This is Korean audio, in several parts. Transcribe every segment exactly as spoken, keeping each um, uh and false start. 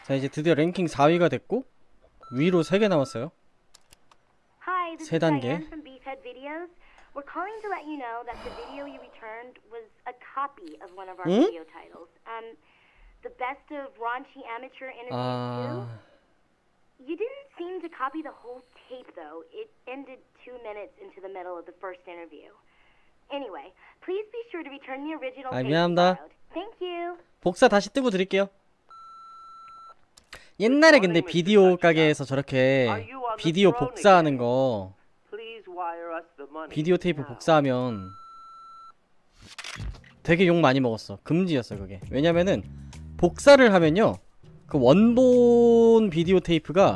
자, 이제 드디어 랭킹 사 위가 됐고 위로 세 개 남았어요. Hi, this 세 is 단계. Diane from Beefhead Videos. We're calling to let you know that the video you returned was a copy of one of our 응? video titles. Um, the best of raunchy amateur interviews 아... too. You didn't seem to copy the whole tape though. It ended two minutes into the middle of the first interview. Anyway, please be sure to return the original 아, tape you 미안합니다. borrowed. Thank you. 복사 다시 뜨고 드릴게요. 옛날에 근데 비디오 가게에서 저렇게 비디오 복사하는 거, 비디오 테이프 복사하면 되게 욕 많이 먹었어. 금지였어 그게. 왜냐면은 복사를 하면요 그 원본 비디오 테이프가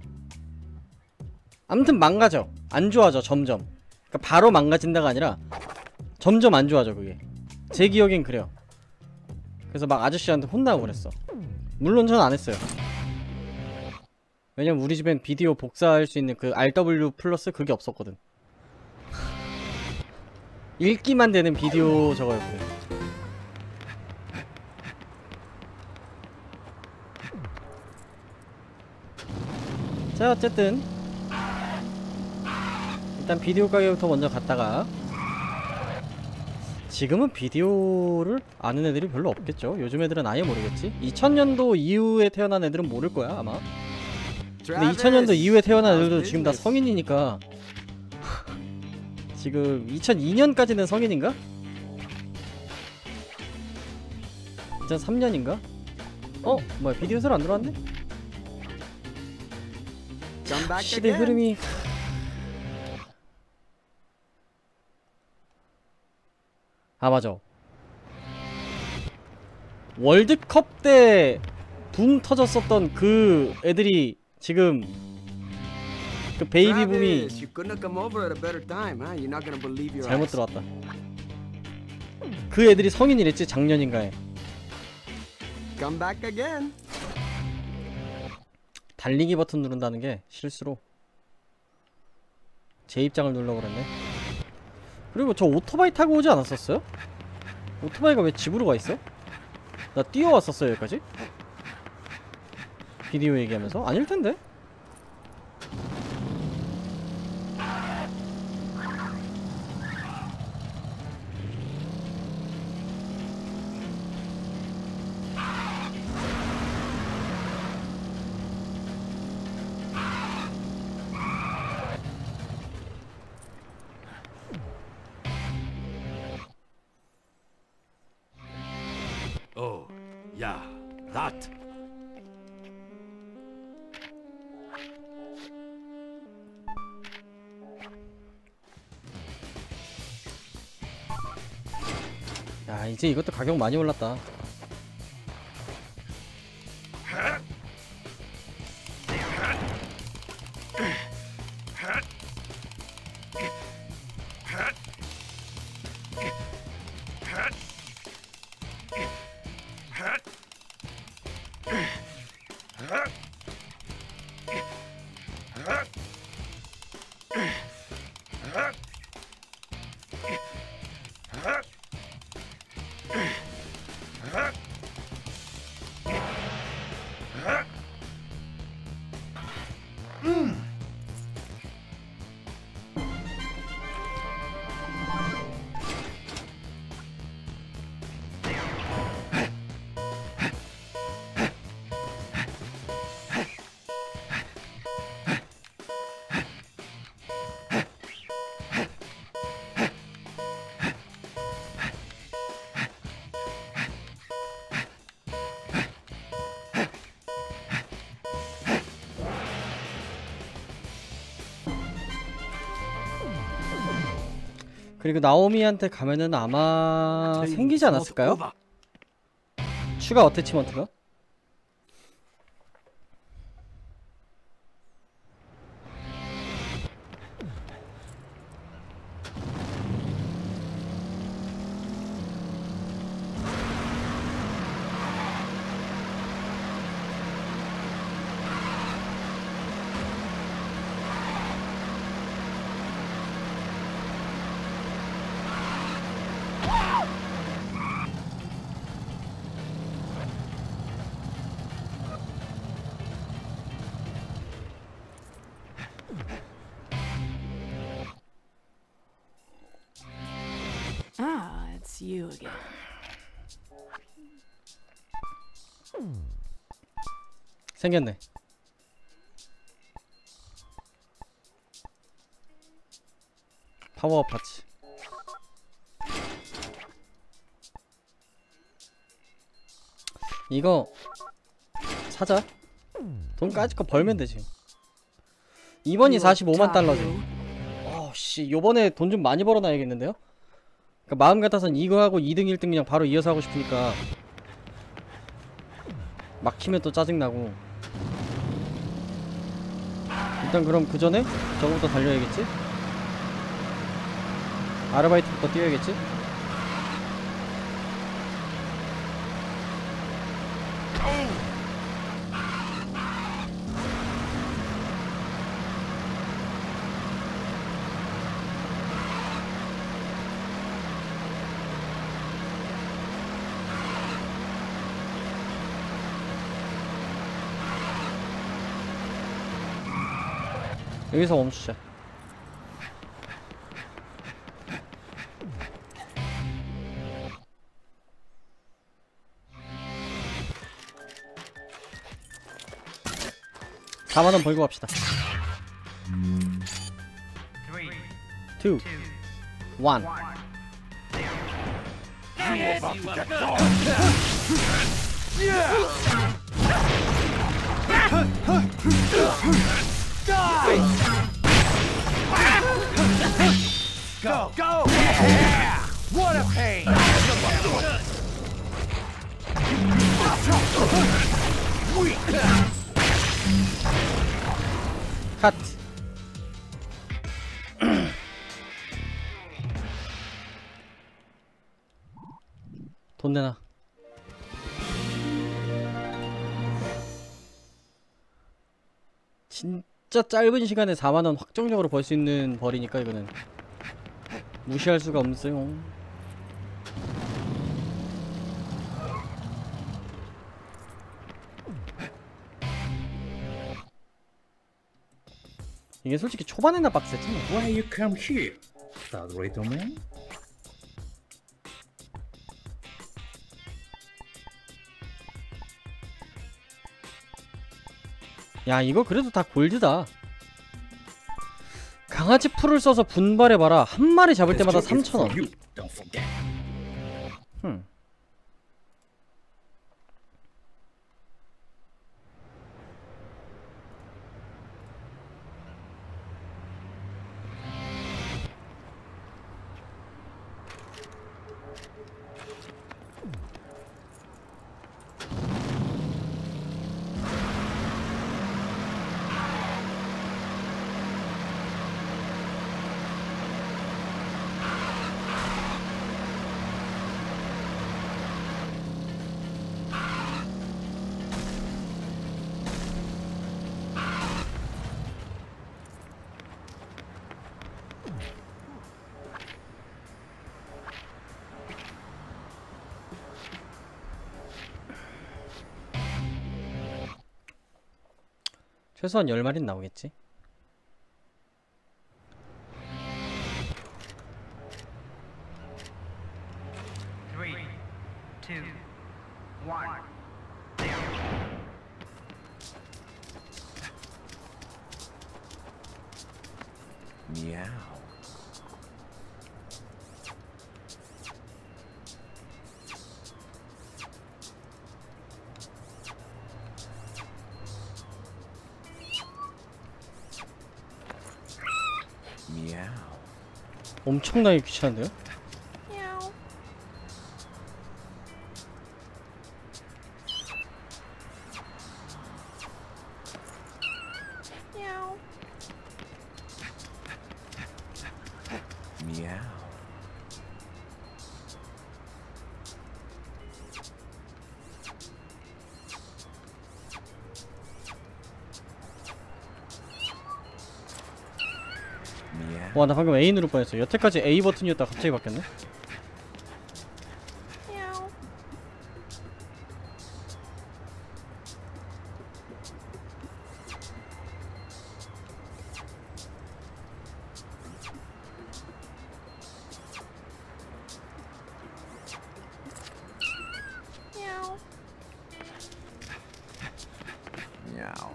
아무튼 망가져. 안 좋아져 점점. 그러니까 바로 망가진다가 아니라 점점 안 좋아져 그게. 제 기억엔 그래요. 그래서 막 아저씨한테 혼나고 그랬어. 물론 전 안 했어요. 왜냐면 우리 집엔 비디오 복사할 수 있는 그 알더블유 플러스 그게 없었거든. 읽기만 되는 비디오 저거였거든. 자, 어쨌든 일단 비디오 가게부터 먼저 갔다가, 지금은 비디오를 아는 애들이 별로 없겠죠. 요즘 애들은 아예 모르겠지. 이천 년도 이후에 태어난 애들은 모를 거야 아마. 근데 이천 년도 이후에 태어난 애들도 지금 다 성인이니까 지금 이천이 년까지는 성인인가? 이천삼 년인가? 어? 뭐야, 비디오 새로 안 들어왔네? 시대 흐름이... 아 맞아, 월드컵 때 붐 터졌었던 그 애들이 지금 그 베이비 붐이 잘못 들어왔다. 그 애들이 성인이랬지 작년인가에. 달리기 버튼 누른다는 게 실수로 제 입장을 눌러 그랬네. 그리고 저 오토바이 타고 오지 않았었어요? 오토바이가 왜 집으로 가 있어? 나 뛰어왔었어요 여기까지? 비디오 얘기하면서? 아닐 텐데? Oh, yeah, that. 야, 이제 이것도 가격 많이 올랐다. 그리고 나오미한테 가면은 아마 생기지 않았을까요? 추가 어태치먼트가? It's you again. 생겼네. 파워업 파츠. 이거 사자. 돈 까짓거 벌면 되지. 이번이 사십오만 달러지. 어씨, 요번에 돈 좀 많이 벌어놔야겠는데요? 그러니까 마음 같아선 이거 하고 이 등 일 등 그냥 바로 이어서 하고 싶으니까 막히면 또 짜증나고. 일단 그럼 그 전에 저거부터 달려야겠지? 아르바이트부터 뛰어야겠지? 여기서 멈추자. 사만 원 벌고 갑시다. 투, 원. Go! Go! Yeah! What a pain! 컷. 돈 내놔. 진짜 짧은 시간에 사만 원 확정적으로 벌 수 있는 벌이니까 이거는 무시할 수가 없어요. 이게 솔직히 초반에나 빡셌지 뭐. Why you come here, that little man? 야, 이거 그래도 다 골드다. 강아지 풀을 써서 분발해봐라. 한 마리 잡을 때마다 삼천 원. You don't forget. 흠. 최소한 열 마리는 나오겠지. Three, two, one. Meow. Meow. 엄청나게 귀찮은데요? Meow. Meow. 와, 나 방금 A 누를 뻔했어. 여태까지 A 버튼이었다 갑자기 바뀌었네. Meow.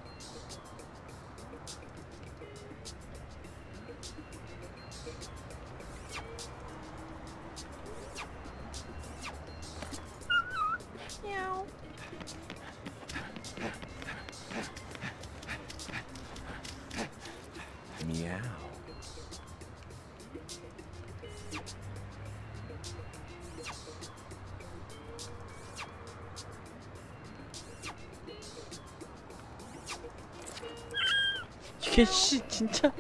Meow. 이게 씨 진짜.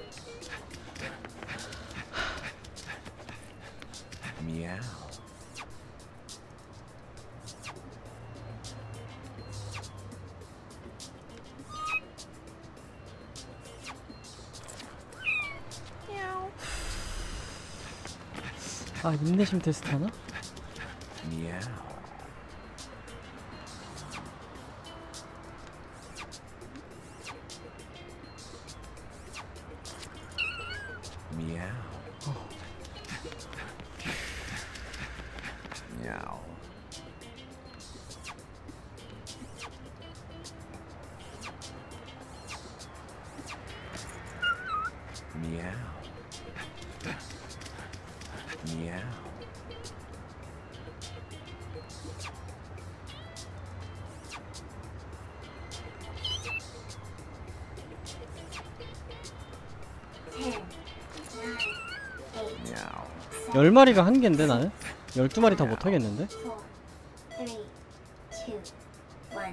Meow. 아, 인내심 테스트 하나? Meow. Meow. Meow. Meow. Meow. Meow. 열 마리가 한 개인데 나는? 열두 마리 다 못하겠는데? four, three, two, one.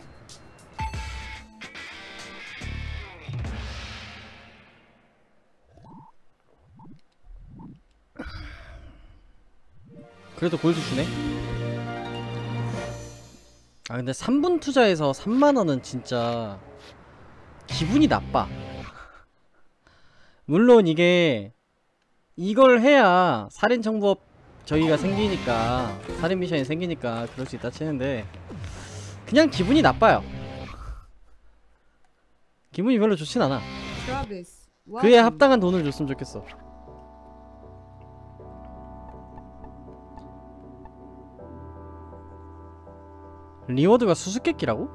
그래도 골드 주네? 아 근데 삼 분 투자해서 삼만 원은 진짜 기분이 나빠. 물론 이게 이걸 해야 살인청부업 저희가 생기니까, 살인 미션이 생기니까 그럴 수 있다 치는데 그냥 기분이 나빠요. 기분이 별로 좋진 않아. Travis, 그에 welcome. 합당한 돈을 줬으면 좋겠어. 리워드가 수수께끼라고?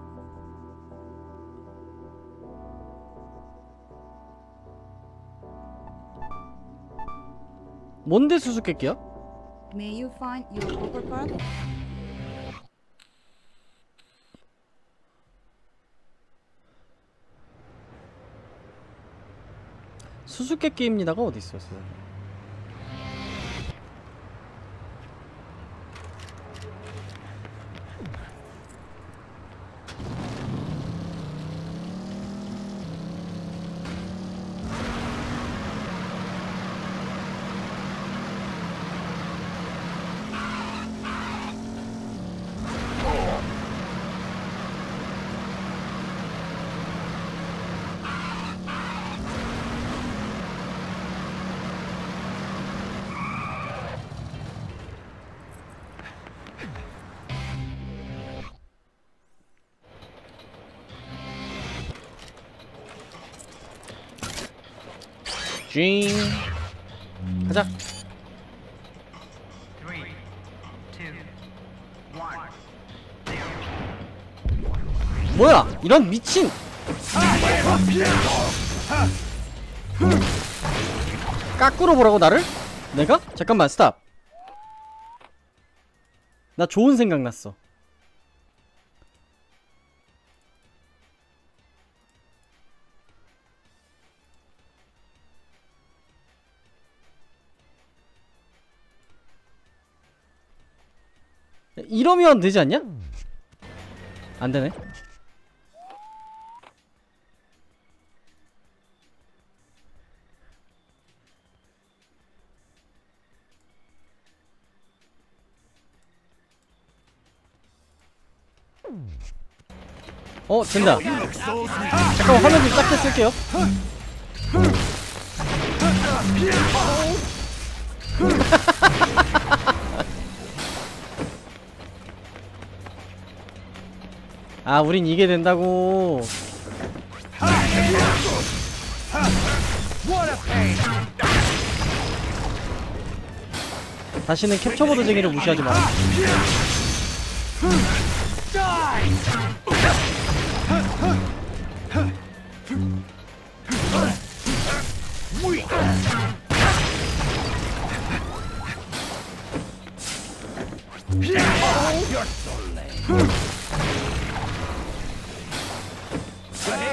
뭔데 수수께끼야? May you find your poker card? 수수께끼입니다가 어디 있었어? 쥐 가자. Three, two, one. 뭐야 이런 미친. 까꾸로 보라고 나를? 내가? 잠깐만 스탑. 나 좋은 생각 났어. 이러면 되지 않냐? 안 되네. 어 된다. 잠깐만 화면 좀 작게 쓸게요. 아 우린 이게 된다고. 다시는 캡처보드 쟁이를 무시하지 마라.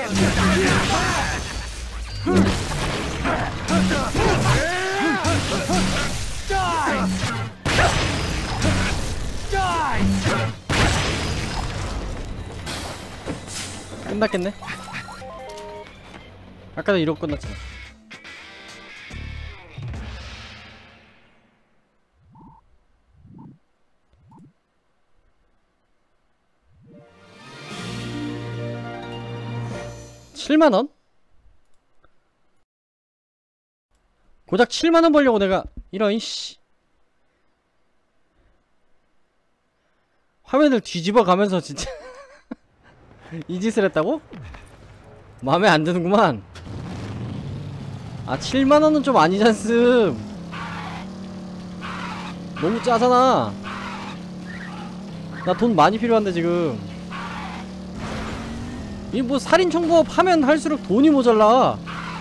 끝났겠네? 아까도 이러고 끝났잖아. 칠만원? 고작 칠만원 벌려고 내가 이런 씨 화면을 뒤집어 가면서 진짜 이 짓을 했다고? 마음에 안 드는구만. 아 칠만원은 좀 아니잖음. 너무 짜잖아. 나 돈 많이 필요한데 지금. 이 뭐 살인청부업 하면 할수록 돈이 모자라.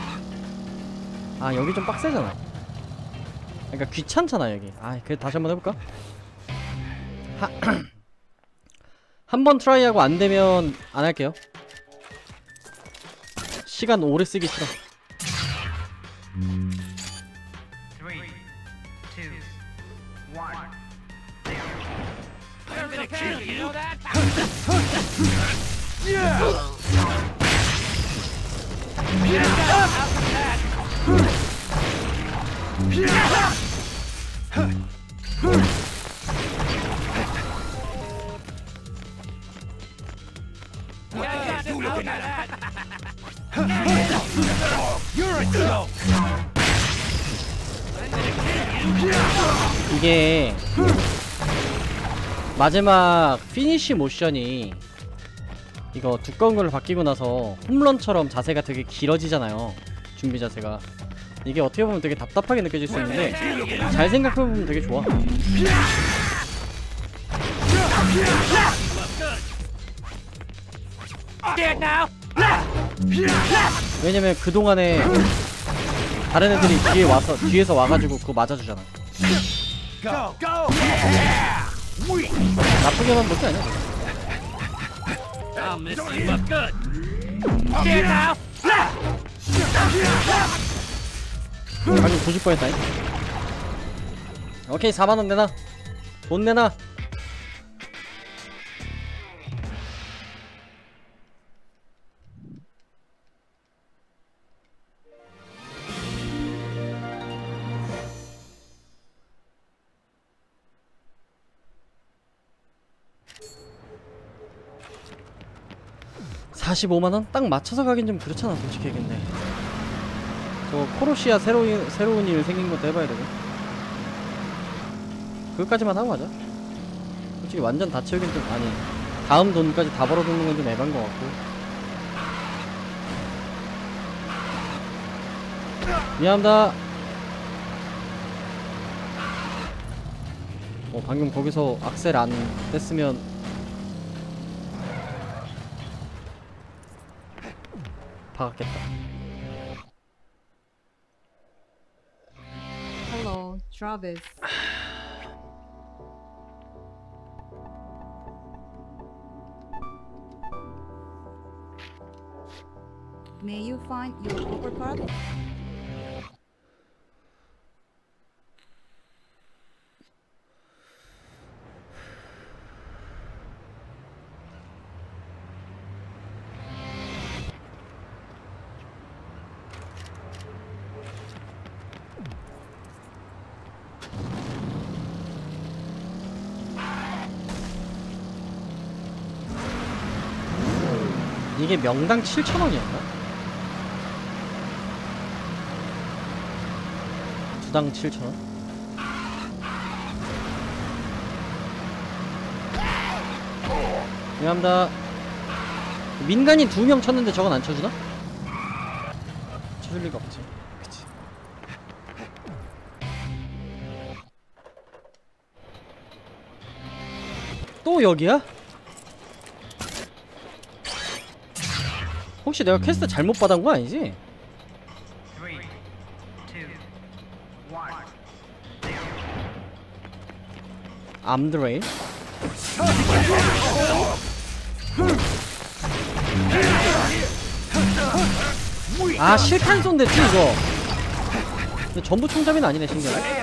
아 여기 좀 빡세잖아. 그러니까 귀찮잖아 여기. 아 그래 다시 한번 해볼까? 한 번 트라이하고 안되면 안할게요. 시간 오래 쓰기 싫어. Three, two, one. I'm gonna kill you. You know that? You're a joke. 이게 마지막 피니쉬 모션이 이거 두꺼운 걸로 바뀌고 나서 홈런처럼 자세가 되게 길어지잖아요. 준비 자세가. 이게 어떻게 보면 되게 답답하게 느껴질 수 있는데 잘 생각해보면 되게 좋아. 왜냐면 그동안에 다른 애들이 뒤에 와서 뒤에서 와가지고 그거 맞아주잖아. 나쁘게만 볼 게 아니야. I'll miss you up good. 방금 조질 뻔했다잉. 오케이 사만원 내놔. 돈 내놔. 사십오만원? 딱 맞춰서 가긴 좀 그렇잖아 솔직히. 근데 저 코로시아 새로운 새로운 일 생긴 것도 해봐야 되고 그것까지만 하고 가자. 솔직히 완전 다 채우긴 좀 아니 다음 돈까지 다 벌어두는 건 좀 에반 것 같고. 미안합니다. 어 방금 거기서 악셀 안 뗐으면 박았겠다. Hello, Travis. May you find your overcard? 이게 명당 칠천원이었나? 두당 칠천원? 미안합니다. 민간인 두 명 쳤는데 저건 안 쳐주나? 쳐줄 리가 없지. 그치. 또 여기야? 혹시 내가 퀘스트 잘못 받은 거 아니지? Three, two, one. 암드레일? 아 실탄 쏜댔지 이거. 근데 전부 총잡이는 아니네 신기하게.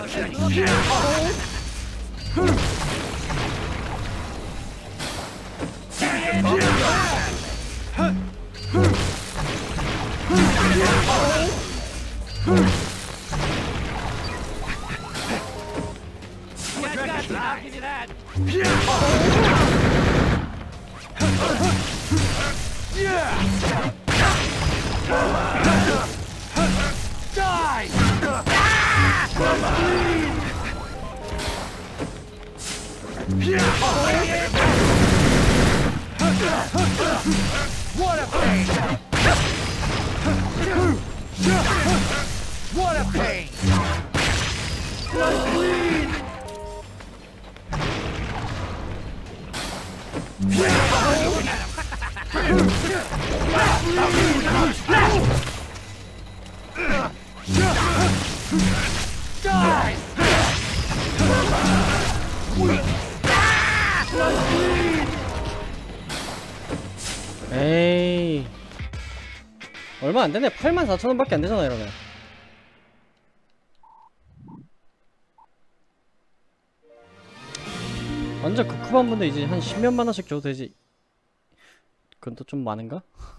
I'll give you that. What a pain! What a pain! 에이 얼마 안되네. 팔만 사천원 밖에 안되잖아 이러면. 완전 극후반 분데 이제 한 십몇만원씩 줘도 되지. 그건 또 좀 많은가?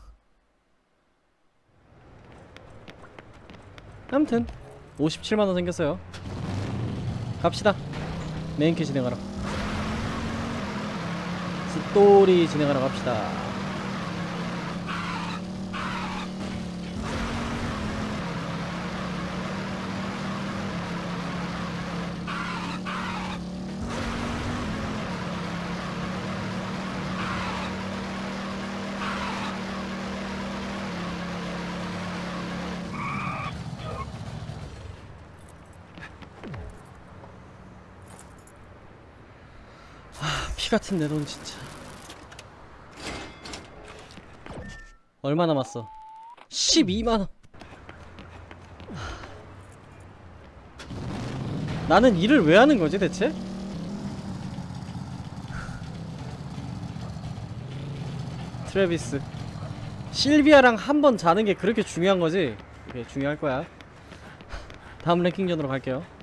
아무튼 오십칠만원 생겼어요. 갑시다. 메인캐 진행하러, 스토리 진행하러 갑시다. 피같은 내 돈 진짜. 얼마 남았어? 십이만원. 나는 일을 왜 하는 거지 대체? 트래비스 실비아랑 한 번 자는 게 그렇게 중요한 거지? 그게 중요할 거야. 다음 랭킹전으로 갈게요.